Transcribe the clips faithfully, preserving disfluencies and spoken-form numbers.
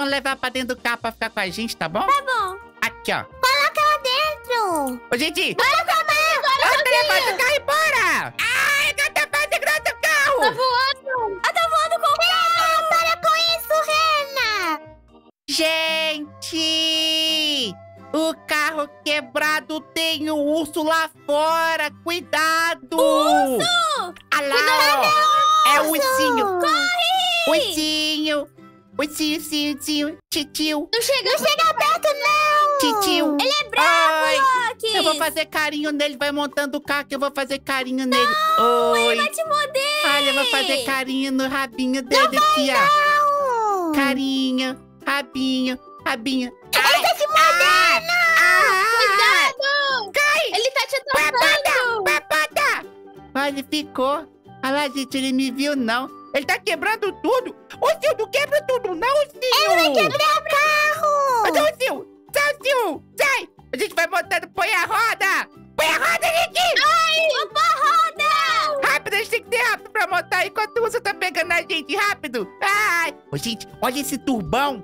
Vamos levar pra dentro do carro pra ficar com a gente, tá bom? Tá bom. Aqui, ó. Coloca lá dentro. Ô, gente. Bora, Tomás. Olha o telefone do carro e bora. Ai, o que tá fazendo nosso carro? Tá voando. Ah, tá voando com o carro. Para com isso, Rena. Gente! O carro quebrado tem um urso lá fora. Cuidado! Urso! Olha lá, ó. É o ursinho. Corre. Ursinho. Ursinho, ursinho, ursinho. Titio. Não chega, Não chega perto, não. Titio. Ele é bravo, Oi. Loki. Eu vou fazer carinho nele. Vai montando o carro que eu vou fazer carinho nele. Oi. Ele vai te morder. Olha, eu vou fazer carinho no rabinho dele aqui, ó. Não. Carinho, rabinho, rabinho. Ele tá te mordendo. Ah! Cuidado. Cai! Ele tá te Papada! atacando. Papada! Olha, ele ficou. Olha lá, gente, ele me viu, não. Ele tá quebrando tudo. Ô, Sil, não quebra tudo, não, Sil. Ele vai quebrar o carro. Ô, Sil, sai, Sil, sai. A gente vai montando, põe a roda. Põe a roda, gente. Ai, opa, roda. Rápido, a gente tem que ter rápido pra montar enquanto o urso tá pegando a gente. Rápido. Ai. Ô, gente, olha esse turbão.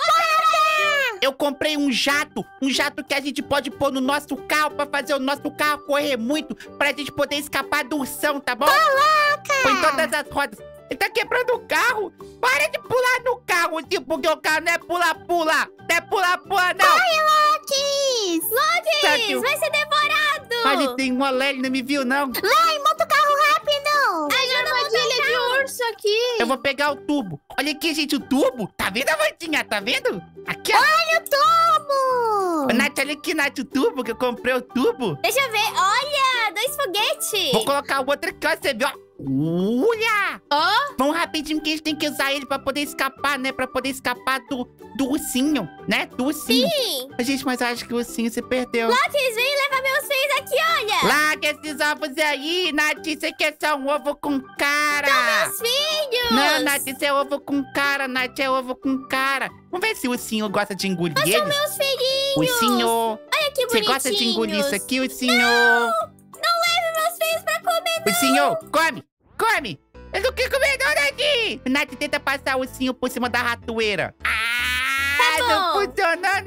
Eu comprei um jato, um jato que a gente pode pôr no nosso carro pra fazer o nosso carro correr muito, pra gente poder escapar do ursão, tá bom? Coloca. Põe todas as rodas. Ele tá quebrando o carro. Para de pular no carro, tio, porque o carro não é pula-pula. Não é pula-pula, não. Corre, Lokis. Sabe, Lokis, vai ser devorado. Ele tem um olé, ele não me viu, não. Vai, monta o carro rápido. Ai, armadilha de urso aqui. Eu vou pegar o tubo. Olha aqui, gente, o tubo. Tá vendo a Vandinha? Tá vendo? Aqui, ó. Olha o tubo. Ô, Nath, olha aqui, Nath, o tubo, que eu comprei o tubo. Deixa eu ver. Olha, dois foguetes. Vou colocar o outro aqui, ó, você viu, ó. Olha! Ó. Vamos rapidinho, que a gente tem que usar ele pra poder escapar, né? Pra poder escapar do, do ursinho, né? Do ursinho. Sim. Gente, mas eu acho que o ursinho se perdeu. Lokis, vem levar meus filhos aqui, olha. Larga esses ovos aí, Nath. Você quer só um ovo com cara? Meus filhos. Não, Nath, isso é ovo com cara, Nath, é ovo com cara. Vamos ver se o ursinho gosta de engolir São eles. meus filhinhos. Ursinho, Olha que você bonitinhos. gosta de engolir isso aqui, ursinho? Não leve meus filhos pra comer, não. Ursinho, come, come. Eu não quero comer não, Nath. Nath, tenta passar o ursinho por cima da ratoeira. Ah, Tá não bom. funciona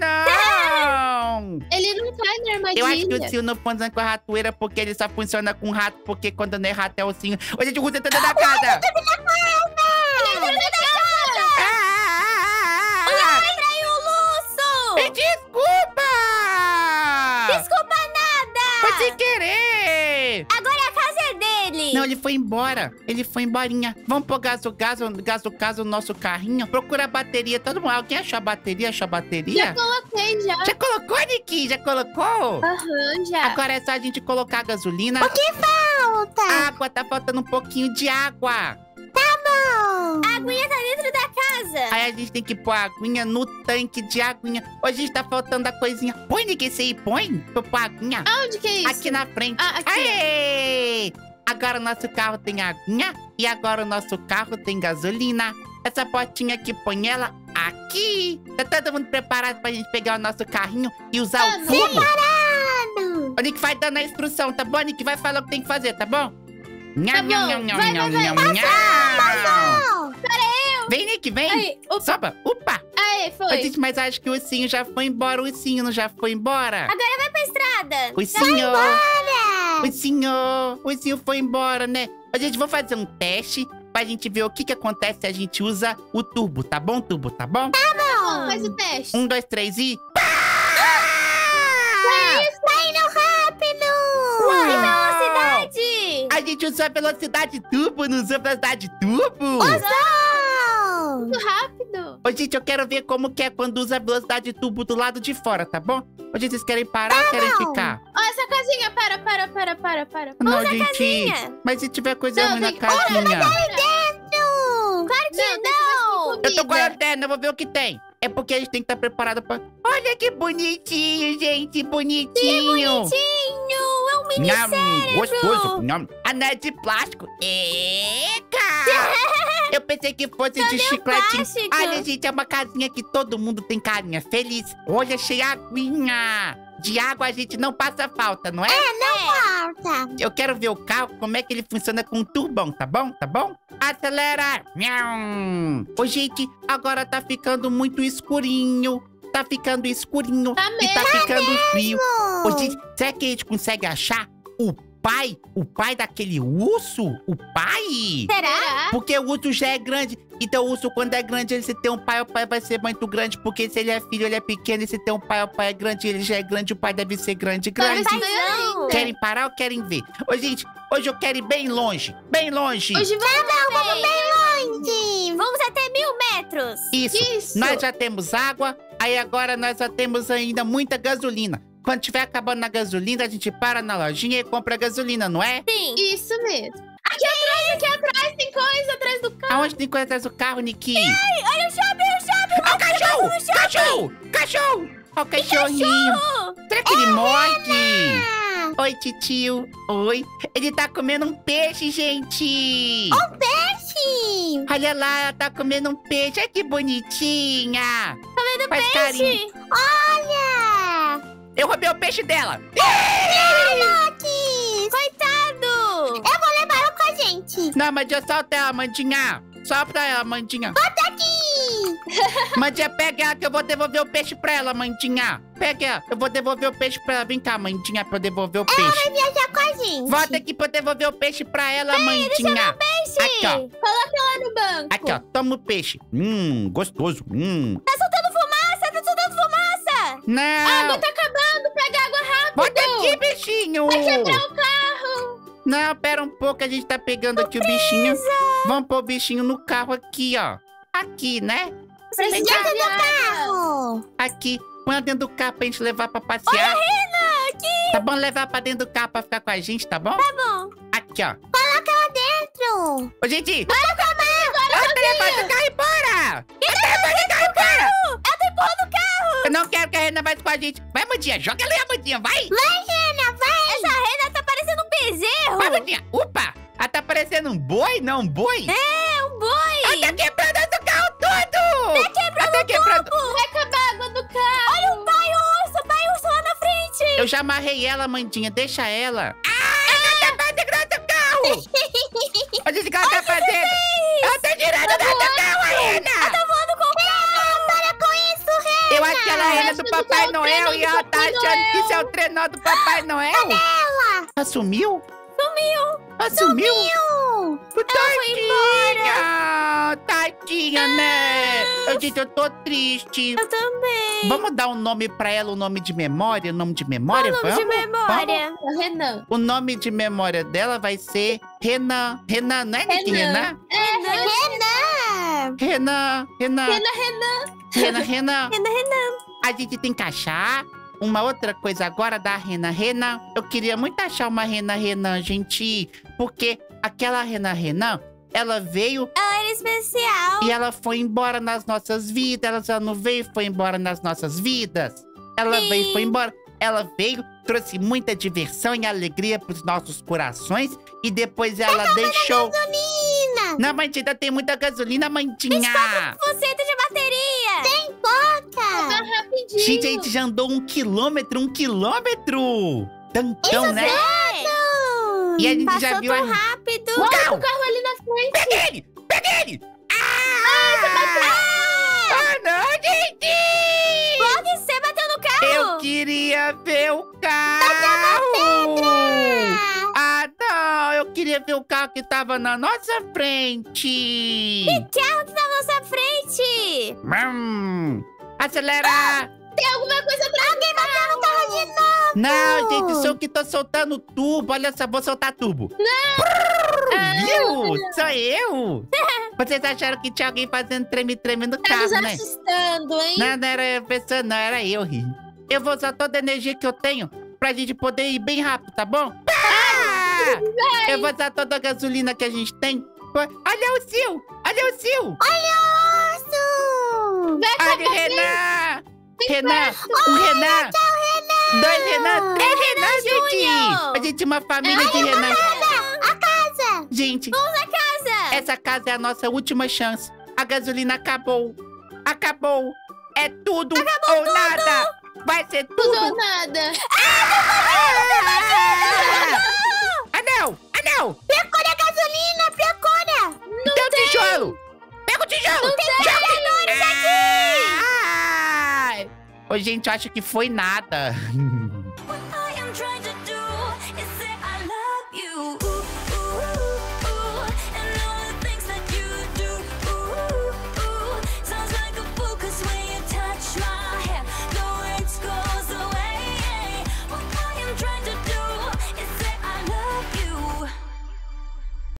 não. Ele não cai na armadilha. Eu acho que o ursinho não funciona com a ratoeira porque ele só funciona com rato, porque quando não é rato é ursinho. Ô, gente, o urso tá dentro da casa. Ele entrou na casa. Ah! Vai trair o Lúcio. Me desculpa! Desculpa nada. Foi sem querer! Agora a casa é dele. Não, ele foi embora. Ele foi emborinha. Vamos pôr gás o gás, o gás o gás o nosso carrinho. Procura a bateria. Todo mundo. Alguém achou a bateria? Achou a bateria? Já coloquei, já. Já colocou, Niki? Já colocou? Aham, já. Agora é só a gente colocar a gasolina. O que falta? Água, tá faltando um pouquinho de água. Bom. A aguinha tá dentro da casa. Aí a gente tem que pôr a aguinha no tanque de aguinha. Hoje a gente tá faltando a coisinha. Põe, Niki, esse aí, põe. Pra pôr a aguinha. Aonde que é isso? Aqui na frente. Ah, aqui. Aê! Agora o nosso carro tem aguinha e agora o nosso carro tem gasolina. Essa potinha aqui, põe ela aqui. Tá todo mundo preparado pra gente pegar o nosso carrinho e usar Tá o tubo? Parado. O Nick vai dando a instrução, tá bom? O Nick vai falar o que tem que fazer, tá bom? Tá bom. Vai, vai, vai. Não. Vem, Nick, vem. Aí, opa. Soba. Upa. Aí, Ô, foi. gente, mas acho que o ursinho já foi embora. O ursinho não já foi embora? Agora vai pra estrada. Ursinho. Para. Ursinho. O ursinho foi embora, né? Ô, gente, vou fazer um teste pra gente ver o que que acontece se a gente usa o turbo, tá bom, turbo, tá bom? Bom, faz o teste. Um, dois, três e... Tá indo rápido. Uau! Que velocidade. A gente usou a velocidade turbo, não usou a velocidade turbo? Usou. Muito rápido. Ô, gente, eu quero ver como que é quando usa a velocidade turbo do lado de fora, tá bom? Ô, gente, vocês querem parar ou querem não. ficar? Ó, essa casinha. Para, para, para, para, para. Não, Vamos na gente. casinha. Mas se tiver coisa Não, ruim na tem que- casinha... Dentro. Claro que tá não. Eu tô com a lanterna, eu vou ver o que tem. É porque a gente tem que estar preparado pra... Olha que bonitinho, gente, bonitinho. Bonitinho. É um mini Nham, cérebro. gostoso. Nham. Anel de plástico. Eca! Eu pensei que fosse de Cadê o chicletinho. plástico? Olha, gente, é uma casinha que todo mundo tem carinha feliz. Olha, cheia de aguinha. de água a gente não passa falta, não é? Falta. Eu quero ver o carro, como é que ele funciona com o turbão, tá bom? Tá bom? Acelera! Miau. Ô, gente, agora tá ficando muito escurinho. Tá ficando escurinho. Tá E tá mesmo. ficando frio. Ô, gente, será que a gente consegue achar o pai? O pai daquele urso? O pai? Será? Porque o urso já é grande. Então o urso, quando é grande, ele se tem um pai, o pai vai ser muito grande. Porque se ele é filho, ele é pequeno. E se tem um pai, o pai é grande. Ele já é grande, o pai deve ser grande, grande. Tá ainda. Querem parar ou querem ver? Ô, gente, hoje eu quero ir bem longe. Bem longe. Hoje vamos bem. Onde? Vamos até mil metros. Isso. Isso. Nós já temos água. Aí agora nós já temos ainda muita gasolina. Quando tiver acabando a gasolina, a gente para na lojinha e compra gasolina, não é? Sim. Isso mesmo. Aqui atrás, aqui atrás, tem coisa atrás do carro. Aonde tem coisa atrás do carro, Niki? Olha o shopping, o shopping. Ó o cachorro! Cachorro! Cachorro! Ó o cachorrinho! Será que ele morde? Ah, Oi, titio. Oi. Ele tá comendo um peixe, gente. sim. Olha lá, ela tá comendo um peixe. Olha que bonitinha. Tá vendo Faz carinho. Peixe. Olha. Eu roubei o peixe dela. Loki. Coitado. Eu vou levar ela com a gente. Não, Mandinha, solta ela, Mandinha. Solta ela, Mandinha. Bota aqui. Mandinha, pega ela que eu vou devolver o peixe pra ela, Mandinha. Pega ela, eu vou devolver o peixe pra ela. Vem cá, Mandinha, pra eu devolver o peixe. Vai viajar com a gente. Volta aqui pra eu devolver o peixe pra ela, Mandinha. Peixe. Aqui, ó. Coloca lá no banco. Aqui, ó. Toma o peixe. Hum, gostoso. Hum. Tá soltando fumaça, tá soltando fumaça. Não. A água tá acabando. Pega água rápido. Volta aqui, bichinho. Vai quebrar o carro. Não, pera um pouco, a gente tá pegando aqui o bichinho. Vamos pôr o bichinho no carro aqui, ó. Aqui, né? Precisa cá. de água. Carro. Aqui. Põe ela dentro do carro pra gente levar pra passear. Rena, aqui. Tá bom levar pra dentro do carro pra ficar com a gente, tá bom? Tá bom. Aqui, ó. Coloca lá dentro. Ô, gente! Olha o telefone do carro embora! O telefone do carro embora! Ela tá empurrando o carro. Eu não quero que a Rena vá com a gente. Vai, Mandinha, joga ali a Mandinha, vai! Vai, Rena, vai. Essa Rena tá parecendo um bezerro. Vai, Mandinha! Opa! Ela tá parecendo um boi, não um boi? É, um boi. Ela tá quebrando o carro todo! Tá quebrando Ela tá quebrando... Vai acabar a água do carro. Olha o pai urso, o pai urso lá na frente. Eu já amarrei ela, Mandinha, deixa ela. Ah, ela tá quebrando o carro! Olha o que ela tá fazendo! Ela tá tirando dentro do carro, a Rena! Tá voando com o carro. Para com isso, Rena. Eu acho que ela é a Rena acho do que Papai é o Noel trenó e do ela tá Papai achando que Noel. isso é o trenó do Papai Noel. Ela. Ela sumiu? Sumiu. Ela sumiu? Sumiu. Tadinha! Tadinha, né? Eu disse, eu tô triste. Eu também. Vamos dar um nome pra ela, um nome de memória? Um nome de memória? Qual o nome de Vamos? memória? O Renan. O nome de memória dela vai ser Renan. Renan, não é Niki? Renan? É, Renan. Renan. Renan, Renan. Renan, Renan. Renan, Renan. Renan, Renan. A gente tem que achar uma outra coisa agora da Renan, Renan. Eu queria muito achar uma Renan, Renan, gente. Porque aquela Renan, Renan, ela veio Ela era especial. e ela foi embora nas nossas vidas. Ela já não veio e foi embora nas nossas vidas. Ela Sim. veio e foi embora. Ela veio, trouxe muita diversão e alegria pros nossos corações. E depois ela deixou... Gasolina. Não, Mandinha, tem muita gasolina, Mandinha. Você tem de bateria. Boca. Vai rapidinho. Gente, a gente já andou um quilômetro, um quilômetro. Tantão, né? E a gente Passou já viu tão a... rápido. O Olha carro. o carro ali na frente. Pega ele! Pega ele! Ah! Ah, não, gente! Por que você bateu no carro? Eu queria ver o carro! Ah, não! Eu queria ver o carro que tava na nossa frente! Carro que tá na nossa frente. Hum. Acelera! Tem alguma coisa atrás. Alguém bateu no carro de novo. Não, gente, sou eu que tô soltando tubo. Olha só, vou soltar tubo. Não! Viu? Sou eu! Vocês acharam que tinha alguém fazendo treme-treme no Tá nos carro, né? assustando, hein? Não, não era a pessoa, não, era eu. Eu vou usar toda a energia que eu tenho pra gente poder ir bem rápido, tá bom? Ah! Eu vou usar toda a gasolina que a gente tem. Olha o Sil! Olha o Sil! Urso. Vai acabar Olha o Renan! bem Renan! perto. Um Renan! Dois Renan! Três Renan, gente! Júnior. A gente é uma família de Renan. A casa. Gente, Casa. essa casa é a nossa última chance. A gasolina acabou. Acabou. É tudo ou nada. Vai ser Não dou tudo. nada. Ah, não! Ah, não! Procura gasolina, procura. Tem o tijolo! Pega o tijolo! Não tem jogadores aqui! Ai! Ô, gente, eu acho que foi nada. I am trying to